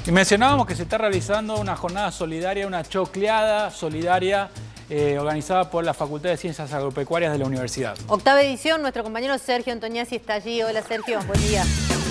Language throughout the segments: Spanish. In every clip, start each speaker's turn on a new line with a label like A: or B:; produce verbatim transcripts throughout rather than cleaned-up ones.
A: Y mencionábamos que se está realizando una jornada solidaria, una chocleada solidaria eh, organizada por la Facultad de Ciencias Agropecuarias de la Universidad.
B: Octava edición, nuestro compañero Sergio Antoniazzi está allí. Hola Sergio, buen día.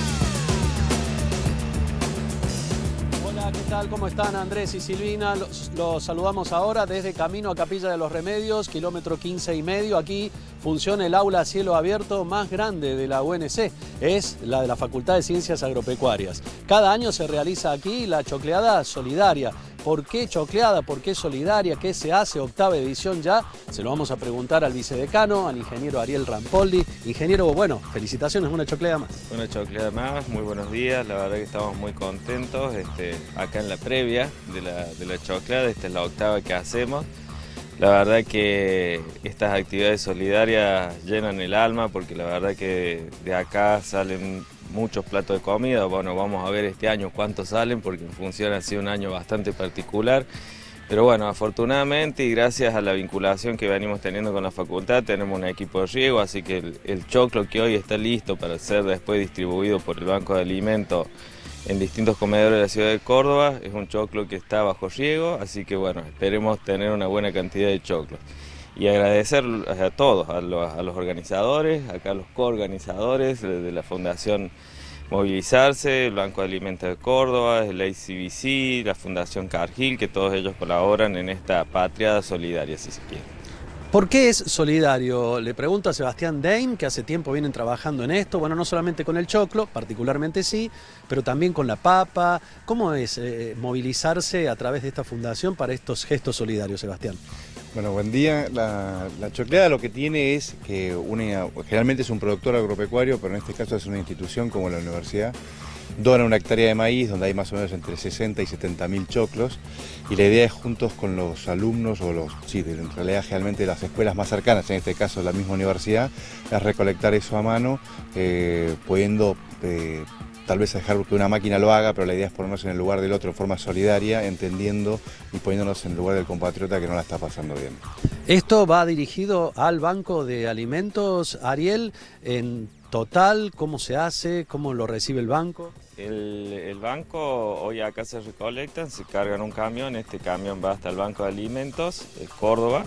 C: Hola, ¿qué tal? ¿Cómo están Andrés y Silvina? Los, los saludamos ahora desde camino a Capilla de los Remedios, kilómetro quince y medio. Aquí funciona el aula a cielo abierto más grande de la U N C. Es la de la Facultad de Ciencias Agropecuarias. Cada año se realiza aquí la chocleada solidaria. ¿Por qué chocleada? ¿Por qué solidaria? ¿Qué se hace? Octava edición ya. Se lo vamos a preguntar al vicedecano, al ingeniero Ariel Rampoldi. Ingeniero, bueno, felicitaciones, una chocleada más.
D: Una chocleada más, muy buenos días. La verdad que estamos muy contentos. Este, acá en la previa de la, de la chocleada, esta es la octava que hacemos. La verdad que estas actividades solidarias llenan el alma porque la verdad que de acá salen muchos platos de comida. Bueno, vamos a ver este año cuántos salen porque en función ha sido un año bastante particular. Pero bueno, afortunadamente y gracias a la vinculación que venimos teniendo con la facultad, tenemos un equipo de riego, así que el, el choclo que hoy está listo para ser después distribuido por el Banco de Alimentos en distintos comedores de la ciudad de Córdoba, es un choclo que está bajo riego, así que bueno, esperemos tener una buena cantidad de choclos. Y agradecer a todos, a los, a los organizadores, acá a los coorganizadores de la Fundación Movilizarse, el Banco de Alimentos de Córdoba, el A C B C, la Fundación Cargill, que todos ellos colaboran en esta patriada solidaria, si se quiere.
C: ¿Por qué es solidario? Le pregunto a Sebastián Deim, que hace tiempo vienen trabajando en esto, bueno, no solamente con el choclo, particularmente sí, pero también con la papa. ¿Cómo es eh, movilizarse a través de esta fundación para estos gestos solidarios, Sebastián?
E: Bueno, buen día. La, la chocleada lo que tiene es que una, generalmente es un productor agropecuario, pero en este caso es una institución como la universidad. Dona una hectárea de maíz donde hay más o menos entre sesenta y setenta mil choclos y la idea es juntos con los alumnos o los, sí, en realidad generalmente las escuelas más cercanas, en este caso la misma universidad, es recolectar eso a mano, eh, pudiendo eh, tal vez dejar que una máquina lo haga, pero la idea es ponernos en el lugar del otro en forma solidaria, entendiendo y poniéndonos en el lugar del compatriota que no la está pasando bien.
C: Esto va dirigido al Banco de Alimentos. Ariel, en total, ¿cómo se hace? ¿Cómo lo recibe el banco?
D: El, el banco, hoy acá se recolectan, se cargan un camión, este camión va hasta el Banco de Alimentos, de Córdoba,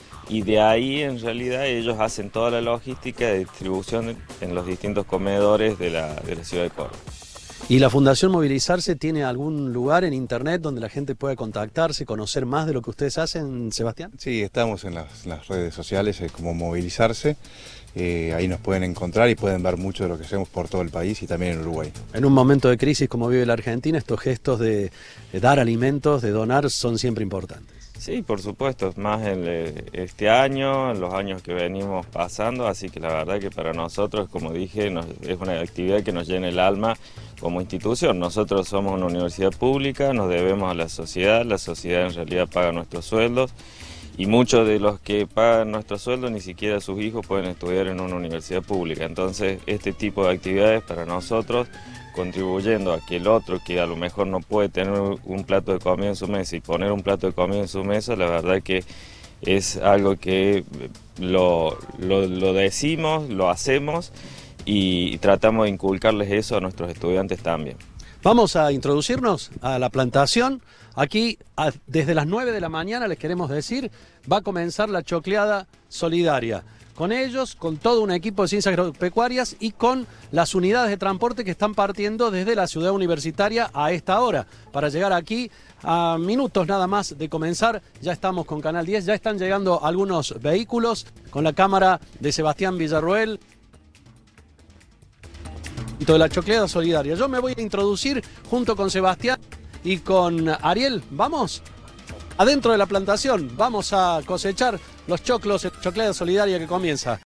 D: y de ahí en realidad ellos hacen toda la logística de distribución en los distintos comedores de la, de la ciudad de Córdoba.
C: ¿Y la Fundación Movilizarse tiene algún lugar en internet donde la gente pueda contactarse, conocer más de lo que ustedes hacen, Sebastián?
E: Sí, estamos en las, las redes sociales eh, como Movilizarse, eh, ahí nos pueden encontrar y pueden ver mucho de lo que hacemos por todo el país y también en Uruguay.
C: En un momento de crisis como vive la Argentina, estos gestos de, de dar alimentos, de donar, son siempre importantes.
D: Sí, por supuesto, más en este año, en los años que venimos pasando, así que la verdad que para nosotros, como dije, nos, es una actividad que nos llena el alma como institución. Nosotros somos una universidad pública, nos debemos a la sociedad, la sociedad en realidad paga nuestros sueldos y muchos de los que pagan nuestros sueldos ni siquiera sus hijos pueden estudiar en una universidad pública. Entonces, este tipo de actividades para nosotros, contribuyendo a que el otro que a lo mejor no puede tener un plato de comida en su mesa y poner un plato de comida en su mesa, la verdad que es algo que lo, lo, lo decimos, lo hacemos y tratamos de inculcarles eso a nuestros estudiantes también.
C: Vamos a introducirnos a la plantación. Aquí, a, desde las nueve de la mañana, les queremos decir, va a comenzar la chocleada solidaria. Con ellos, con todo un equipo de ciencias agropecuarias y con las unidades de transporte que están partiendo desde la ciudad universitaria a esta hora. Para llegar aquí a minutos nada más de comenzar, ya estamos con Canal diez, ya están llegando algunos vehículos con la cámara de Sebastián Villarroel. De la chocleada solidaria. Yo me voy a introducir junto con Sebastián y con Ariel. Vamos adentro de la plantación, vamos a cosechar los choclos en chocleada solidaria que comienza.